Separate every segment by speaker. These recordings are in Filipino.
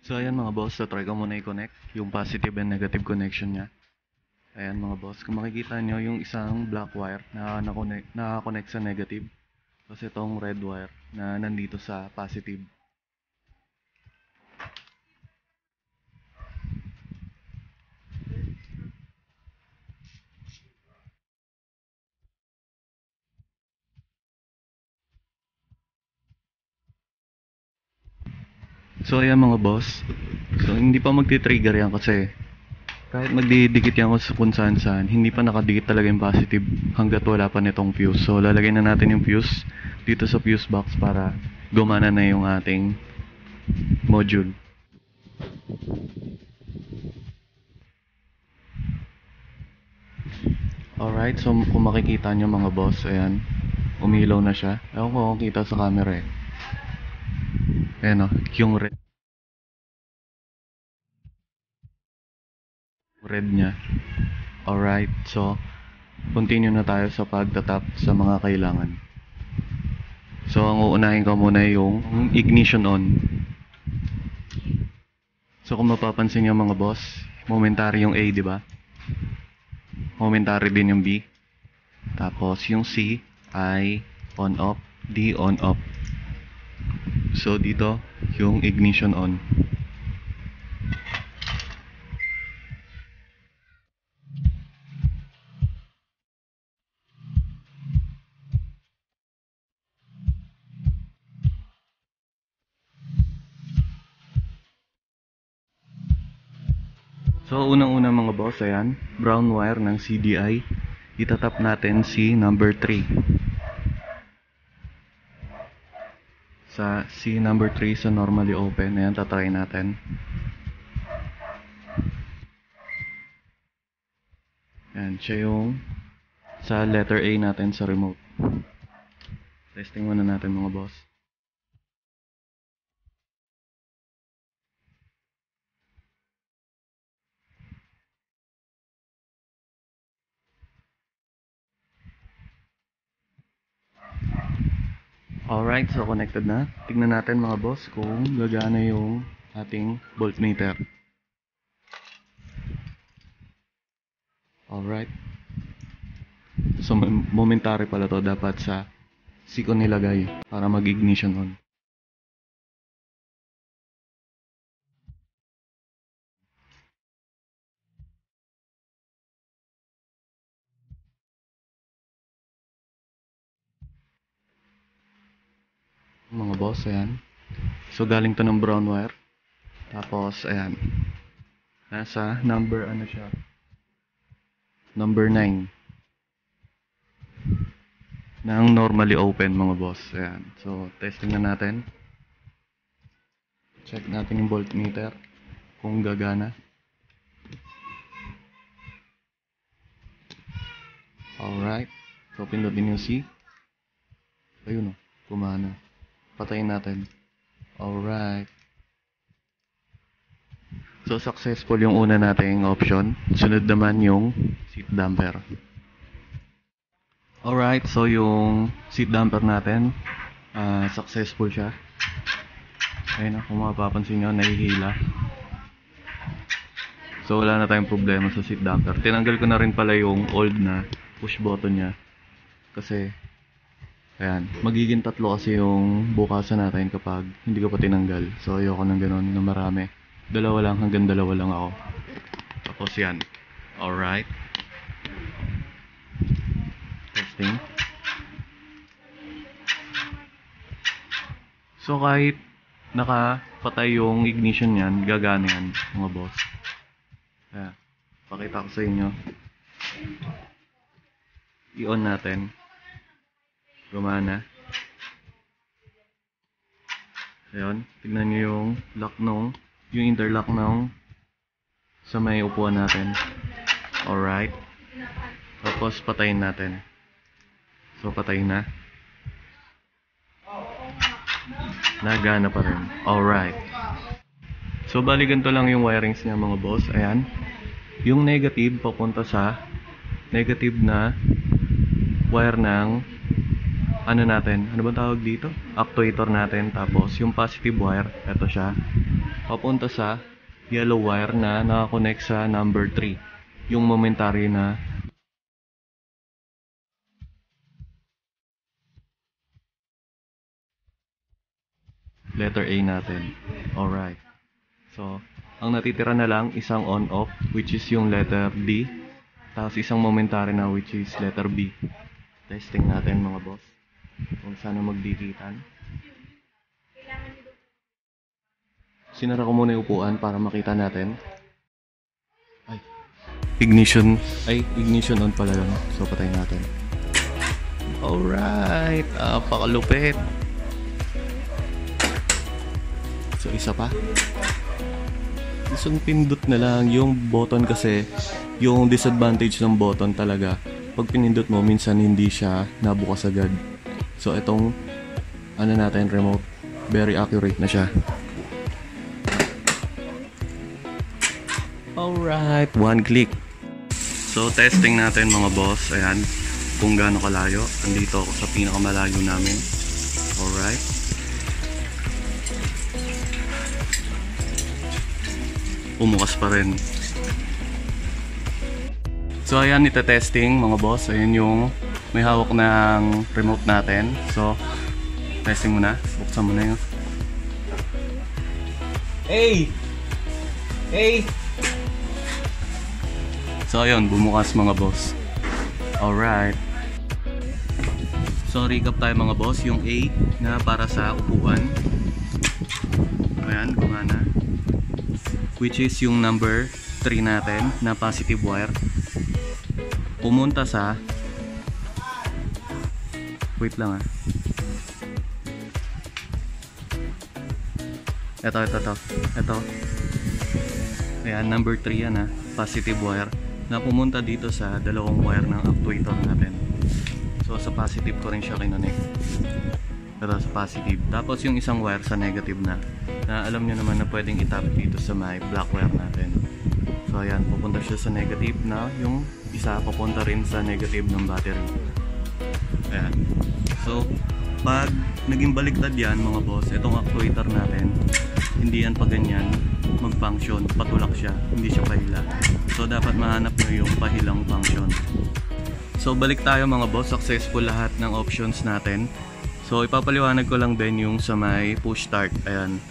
Speaker 1: So ayan mga boss, so try ko muna i-connect yung positive and negative connection niya. Ayan mga boss, kung makikita nyo yung isang black wire na nakakonect sa negative. Tapos itong red wire na nandito sa positive. So ayan mga boss, so hindi pa magti-trigger yan kasi kahit magdidikit yan kung saan saan, hindi pa nakadikit talaga yung positive hanggat wala pa nitong fuse. So lalagay na natin yung fuse dito sa fuse box para gumana na yung ating module. Alright, so kung makikita nyo mga boss, ayan, umilaw na siya. Ewan ko kung kita sa camera eh. Ayan o, yung red niya. Alright, so continue na tayo sa pagtatap sa mga kailangan. So ang uunahin ko muna yung ignition on. So kung mapapansin nyo mga boss, momentary yung A, di ba? Momentary din yung B. Tapos yung C ay on off, D on off. So dito yung ignition on. So unang-una mga boss, ayan, brown wire ng CDI. Itatap natin si number 3. Sa C number 3 sa normally open, ayan, tatry natin. Ayan, siya yung sa letter A natin sa remote. Testing muna natin mga boss. Alright, so connected na. Tignan natin mga boss kung gagana yung ating voltmeter. Alright. So momentary pala to, dapat sa C ko nilagay para mag-ignition on. Mga boss, ayan. So galing to ng brown wire. Tapos ayan. Nasa number ano siya? Number 9. Nang normally open mga boss. Ayan. So testing na natin. Check natin yung voltmeter kung gagana. Alright. So pindutin yung C. Ayun o, gumana. Patayin natin. Alright. So successful yung una nating option. Sunod naman yung seat damper. Alright, so yung seat damper natin, successful siya. Ayun na, kung mapapansin nyo, nahihila. So wala na tayong problema sa seat damper. Tinanggal ko na rin pala yung old na push button niya. Kasi ayan, magiging 3 kasi yung bukasan natin kapag hindi ko pa tinanggal. So ayoko nang gano'n na marami. 2 lang, hanggang 2 lang ako. Tapos yan. Alright. Testing. So kahit nakapatay yung ignition yan, gagana yan mga boss. Ayan. Pakita ko sa inyo. I-on natin. Gumana. Ayun, tignan nyo yung lock yung interlock sa may upuan natin. Alright. Tapos patayin natin. So patay na. Nagana pa rin. Alright. So bali ganito lang yung wirings niya mga boss. Ayan. Yung negative papunta sa negative na wire ng ano natin, ano ba tawag dito? Actuator natin. Tapos yung positive wire, ito siya. papunta sa yellow wire na nakakonect sa number 3. Yung momentary na letter A natin. Alright. So, ang natitira na lang isang on-off, which is yung letter D. Tapos isang momentary na, which is letter B. Testing natin mga boss. Kung sana magdikitan. Sinara ko muna yung upuan para makita natin. Ignition on pala lang. So, patayin natin. Alright. Pakalupit. So, isa pa. Isang pindot na lang. Yung button kasi, yung disadvantage ng button talaga, pag pinindot mo, minsan hindi siya nabukas agad. So, itong, natin, remote, very accurate na siya. Alright, one click. So, testing natin mga boss. Ayan, kung gaano kalayo. Andito ako sa pinakamalayo namin. Alright. Umukas pa rin. So, ayan, ita-testing mga boss. Ayan yung may hawak ng remote natin. So, testing muna. Buksan muna yun. Hey! Hey! So, ayun, bumukas mga boss. Alright. So, recap tayo mga boss. Yung A na para sa upuan. Ayan, gumana. Which is yung number 3 natin na positive wire. Pumunta sa... Wait lang Ito. Ayan, number 3 yan positive wire. Na pumunta dito sa dalawang wire ng actuator natin. So sa positive ko rin siya kinonect. Pero sa positive. Tapos yung isang wire sa negative na alam nyo naman na pwedeng itap dito sa may black wire natin. So ayan, pupunta siya sa negative na yung isa papunta rin sa negative ng battery. Ayan. So pag naging baliktad yan mga boss, itong actuator natin, hindi yan pa ganyan mag-function, patulak siya, hindi siya pahila. So dapat mahanap nyo yung pahilang function. So balik tayo mga boss, successful lahat ng options natin. So ipapaliwanag ko lang din yung sa may push start. Ayan.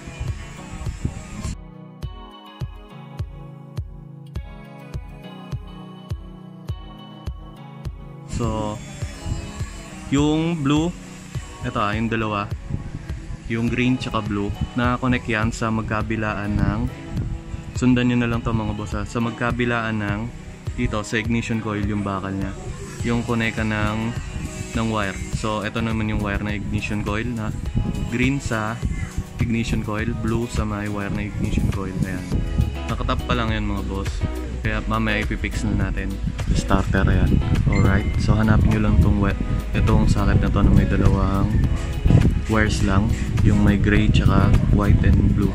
Speaker 1: So yung blue, ito yung dalawa, yung green tsaka blue, nakakonect yan sa magkabilaan ng, sundan nyo na lang to mga boss sa magkabilaan ng dito sa ignition coil yung bakal nya, yung connect ng wire. So ito naman yung wire na ignition coil na green sa ignition coil, blue sa may wire na ignition coil. Ayan, nakatap pa lang yan mga boss, kaya mamaya ipipix na natin the starter. Ayan. Alright, so hanapin nyo lang itong socket na to na may dalawang wires lang, yung may gray tsaka white and blue.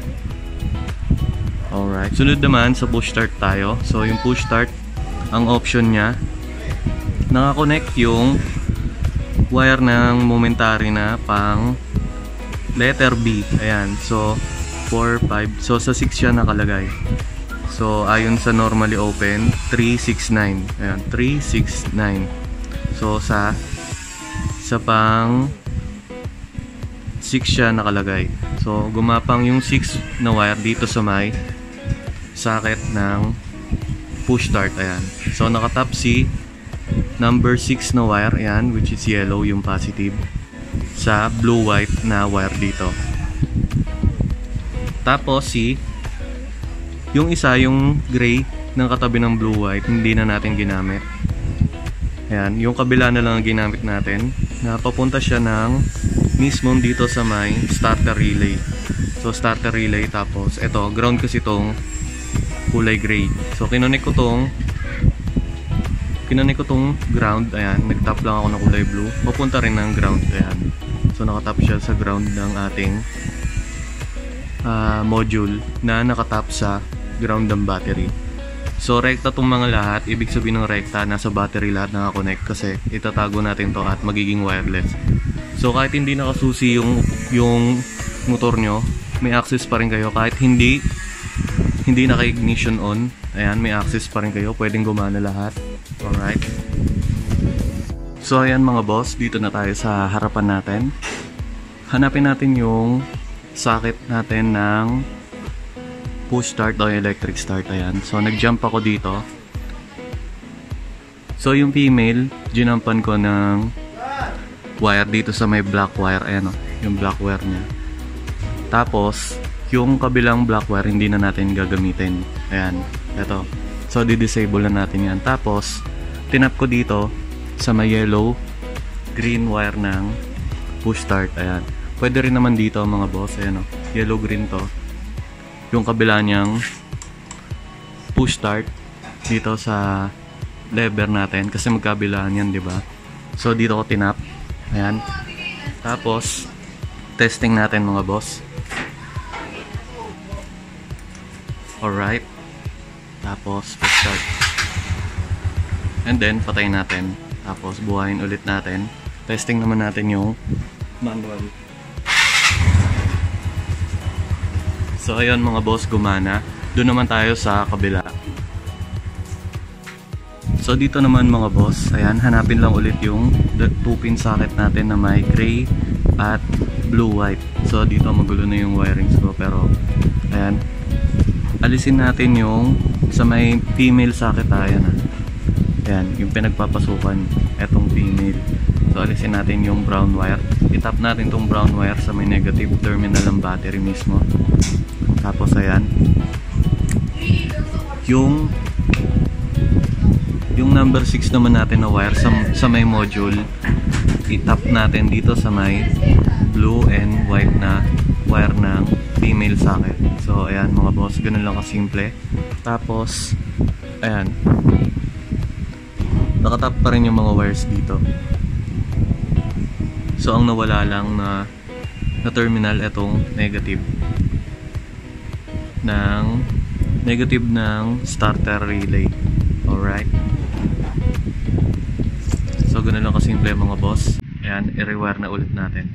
Speaker 1: Alright, sunod naman sa push start tayo. So yung push start, ang option nya, nakakonect yung wire ng momentary na pang letter B. Ayan, so 4, 5, so sa 6 siya nakalagay. So ayon sa normally open 369. Ayan, 369. So sa pang 6 siya nakalagay. So gumapang yung 6 na wire dito sa may socket ng push start. Ayan. So nakatap si number 6 na wire, ayan, which is yellow yung positive, sa blue white na wire dito. Tapos yung isa, yung gray ng katabi ng blue white, hindi na natin ginamit. Ayan, yung kabila na lang ang ginamit natin, na papunta siya ng mismo dito sa may starter relay. So starter relay, tapos ito ground kasi itong kulay gray. So kinonek ko tong ground. Ayan, nagtap lang ako ng kulay blue, papunta rin ng ground. Ayan, so nakatap siya sa ground ng ating module na nakatap sa ground ng battery. So rekta tong mga lahat, ibig sabihin ng rekta, nasa battery lahat nakakonect kasi itatago natin to at magiging wireless. So kahit hindi nakasusi yung motor nyo, may access pa rin kayo kahit hindi naka-ignition on. Ayan, may access pa rin kayo, pwedeng gumana lahat. Alright. So ayan mga boss, dito na tayo sa harapan natin. Hanapin natin yung socket natin ng push start o electric start. Ayan, so nag-jump ako dito. So yung female, ginampan ko ng wire dito sa may black wire. Ayan o, yung black wire nya. Tapos yung kabilang black wire hindi na natin gagamitin. Ayan, eto. So di-disable na natin yan. Tapos tinap ko dito sa may yellow green wire ng push start. Ayan, pwede rin naman dito mga boss. Ayan o, yellow green to, yung kabila niyang push start dito sa lever natin kasi magkabilaan yan, di ba? So dito ko tinap. Ayan, tapos testing natin mga boss. Alright, tapos push start, and then patayin natin, tapos buhayin ulit natin. Testing naman natin yung manual. So ayun mga boss, gumana. Doon naman tayo sa kabila. So dito naman mga boss, ayan, hanapin lang ulit yung 2-pin socket natin na may gray at blue-white. So dito magulo na yung wirings ko, pero ayan, alisin natin yung sa may female socket. Ayan, ayan, yung pinagpapasukan, etong female. So alisin natin yung brown wire. Itap natin tong brown wire sa may negative terminal ng battery mismo. Tapos ayan, yung number 6 naman natin na wire sa may module, itap natin dito sa may blue and white na wire ng female socket. So ayan mga boss, ganun lang kasimple. Tapos ayan, nakatap pa rin yung mga wires dito. So ang nawala lang na terminal etong negative ng starter relay. Alright, so ganun lang kasimple mga boss. Ayan, i-rewire na ulit natin.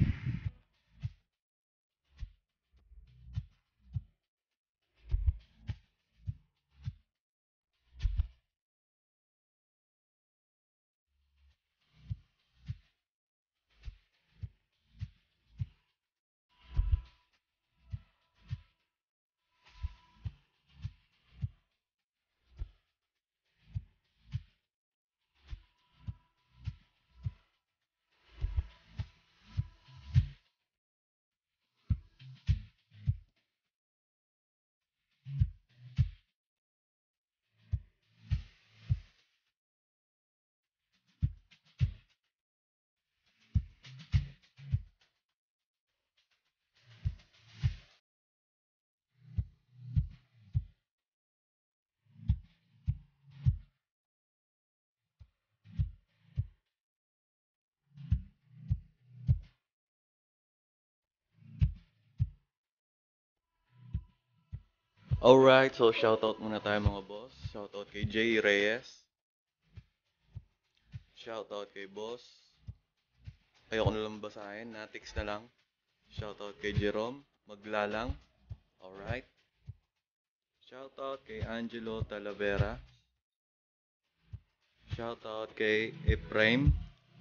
Speaker 1: Alright, so shoutout muna tayo mga boss. Shoutout kay Jay Reyes. Shoutout kay boss. Ayoko na lang basahin, natix na lang. Shoutout kay Jerome Maglalang. Alright. Shoutout kay Angelo Talavera. Shoutout kay Efraim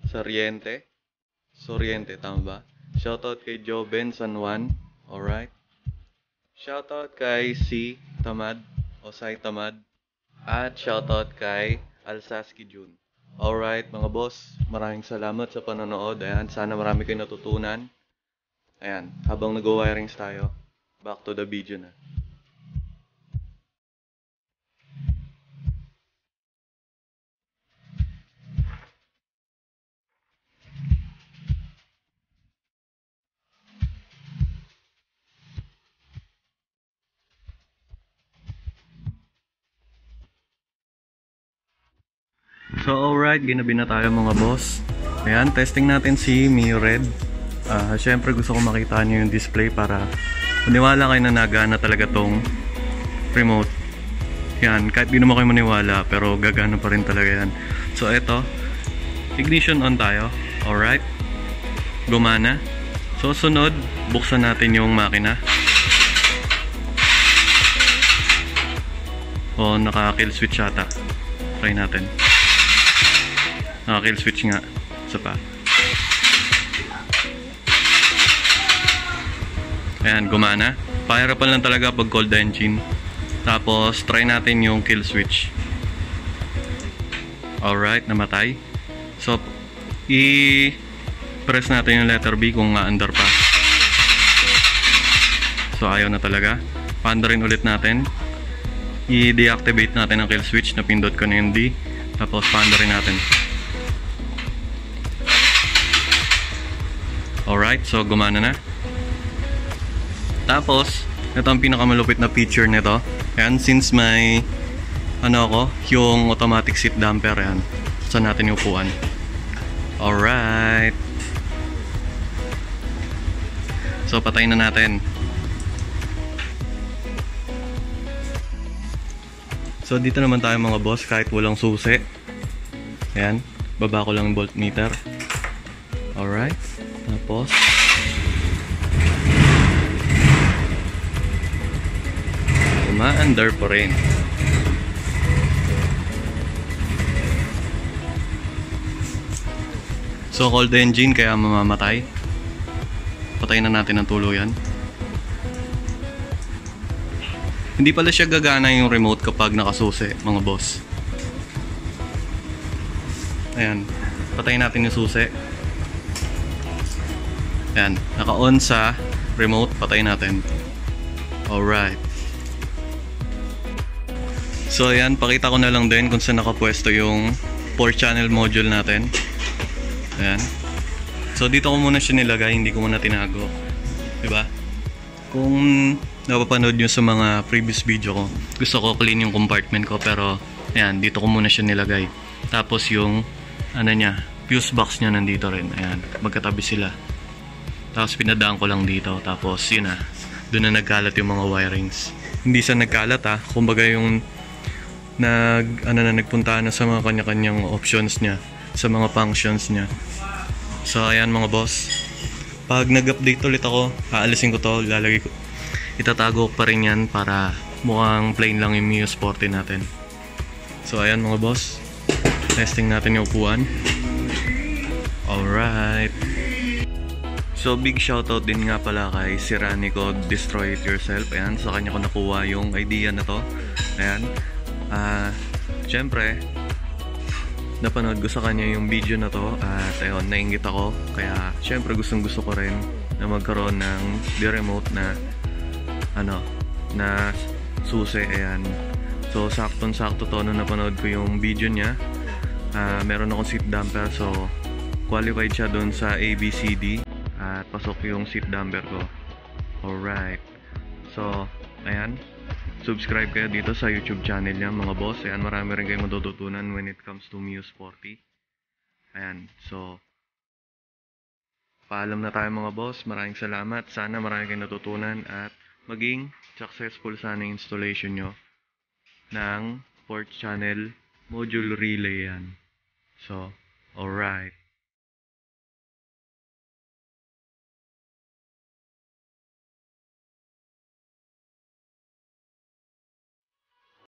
Speaker 1: Soriente, tama ba? Shoutout kay Joben San Juan. Alright. Shoutout kay C. Tamad o Sai Tamad. At shoutout kay Alsaski June. Alright mga boss, maraming salamat sa panonood. Ayan, sana marami kayong natutunan. Ayan, habang nag-wirings tayo, back to the video na. So alright, ginabi na tayo mga boss. Ayan, testing natin si Mio Red. Siyempre gusto ko makita nyo yung display para maniwala kayo na nagana talaga tong remote. Yan, kahit di naman kayo maniwala, pero gagana pa rin talaga yan. So eto, ignition on tayo. Alright, gumana. So sunod, buksan natin yung makina. O naka-kill switch yata. Try natin. Naka-kill switch nga. Isa pa. Ayan, gumana. Pahirapan lang talaga pag cold engine. Tapos, try natin yung kill switch. Alright, namatay. So, i-press natin yung letter B kung under pa. So, ayaw na talaga. Paandarin ulit natin. I-deactivate natin ang kill switch. Napindot ko na yung D. Tapos, paandarin natin. Alright, so gumana na. Tapos, ito ang pinakamalupit na feature nito. Ayan, since may yung automatic seat damper, yan. Saan natin yung upuan. Alright. So, patayin na natin. So, dito naman tayo mga boss, kahit walang susi. Ayan, baba ko lang yung voltmeter. Alright. Tapos, uma-under pa rin. So, cold engine kaya mamamatay. Patayin na natin ang tuluyan. Hindi pala siya gagana yung remote kapag nakasusi, mga boss. Ayan. Patayin natin yung susi. Ayan. Naka-on sa remote. Patayin natin. Alright. So, ayan. Pakita ko na lang din kung saan nakapwesto yung 4-channel module natin. Ayan. So, dito ko muna siya nilagay. Hindi ko muna tinago. Diba? Kung napapanood nyo sa mga previous video ko, gusto ko clean yung compartment ko. Pero, ayan. Dito ko muna siya nilagay. Tapos yung, fuse box niya nandito rin. Ayan. Magkatabi sila. Tapos, pinadaan ko lang dito. Tapos, yun na. Doon na nagkalat yung mga wirings. Hindi sa nagkalat kumbaga yung nagpunta na sa mga kanya-kanyang options niya, sa mga functions niya. So, ayan mga boss. Pag nag-update ulit ako, aalisin ko to, itatago ko pa rin yan para mukhang plain lang yung Mio Sporty natin. So, ayan mga boss. Testing natin yung upuan. Alright. So, big shoutout din nga pala kay Siranico Destroy It Yourself. Ayan, sa kanya ko nakuha yung idea na to. Ayan. Siyempre, napanood ko sa kanya yung video na to at ayun, nainggit ako. Kaya, siyempre, gustong-gusto ko rin na magkaroon ng remote na na susi. Ayan. So, saktong-sakto to nung napanood ko yung video niya. Meron akong seat damper. So, qualified siya doon sa ABCD. At pasok yung seat damper ko. Alright. So, ayan. Subscribe kayo dito sa YouTube channel niya mga boss. Ayan, marami rin kayong matututunan when it comes to Mio Sporty. Ayan. So, paalam na tayo mga boss. Maraming salamat. Sana marami kayong natutunan at maging successful sana yung installation nyo ng 4th channel module relay yan. So, alright.